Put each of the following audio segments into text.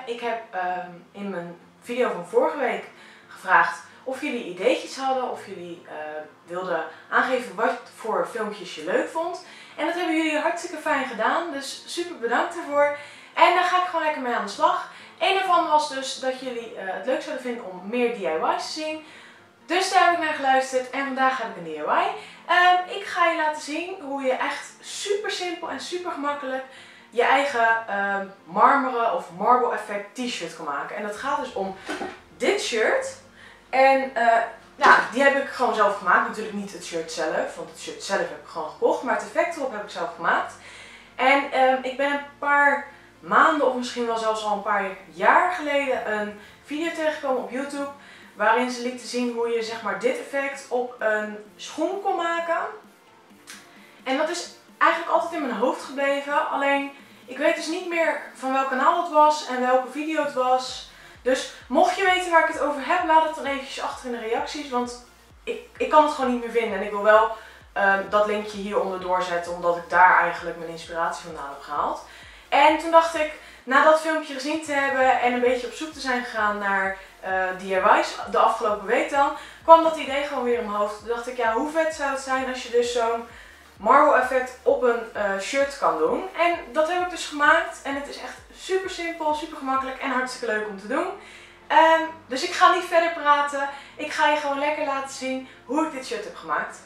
Ik heb in mijn video van vorige week gevraagd of jullie ideetjes hadden, of jullie wilden aangeven wat voor filmpjes je leuk vond. En dat hebben jullie hartstikke fijn gedaan, dus super bedankt daarvoor. En daar ga ik gewoon lekker mee aan de slag. Eén daarvan was dus dat jullie het leuk zouden vinden om meer DIY's te zien. Dus daar heb ik naar geluisterd en vandaag heb ik een DIY. Ik ga je laten zien hoe je echt super simpel en super gemakkelijk je eigen marmeren of marble effect t-shirt kan maken. En dat gaat dus om dit shirt. En die heb ik gewoon zelf gemaakt. Natuurlijk niet het shirt zelf, want het shirt zelf heb ik gewoon gekocht. Maar het effect erop heb ik zelf gemaakt. En ik ben een paar maanden of misschien wel zelfs al een paar jaar geleden een video tegengekomen op YouTube. Waarin ze lieten zien hoe je zeg maar dit effect op een schoen kon maken. En dat is eigenlijk altijd in mijn hoofd gebleven. Alleen ik weet dus niet meer van welk kanaal het was en welke video het was. Dus mocht je weten waar ik het over heb, laat het dan eventjes achter in de reacties. Want ik kan het gewoon niet meer vinden. En ik wil wel dat linkje hieronder doorzetten, omdat ik daar eigenlijk mijn inspiratie vandaan heb gehaald. En toen dacht ik, na dat filmpje gezien te hebben en een beetje op zoek te zijn gegaan naar DIY's de afgelopen week dan, kwam dat idee gewoon weer in mijn hoofd. Toen dacht ik, ja, hoe vet zou het zijn als je dus zo'n marble effect op een shirt kan doen. En dat heb ik dus gemaakt en het is echt super simpel, super gemakkelijk en hartstikke leuk om te doen. Dus ik ga niet verder praten. Ik ga je gewoon lekker laten zien hoe ik dit shirt heb gemaakt.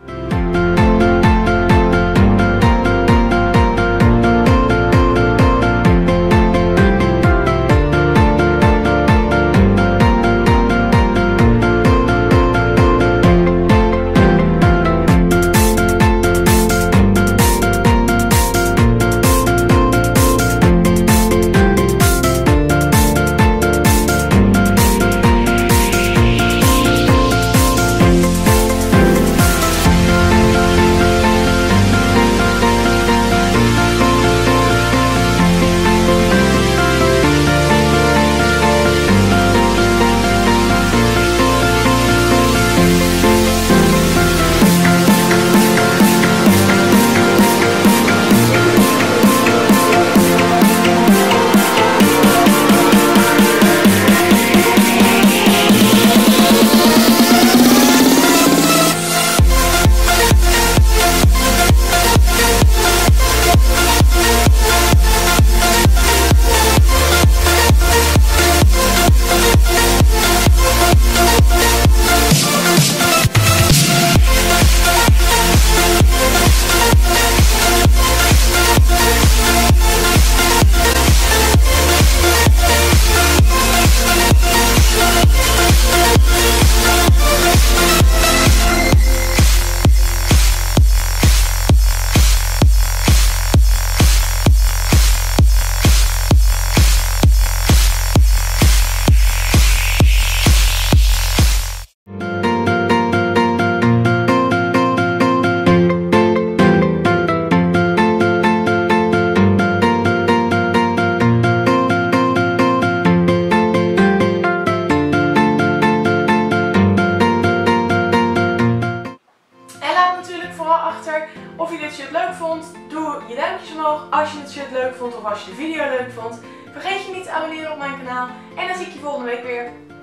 Of je dit shirt leuk vond, doe je duimpjes omhoog als je het shirt leuk vond of als je de video leuk vond. Vergeet je niet te abonneren op mijn kanaal en dan zie ik je volgende week weer.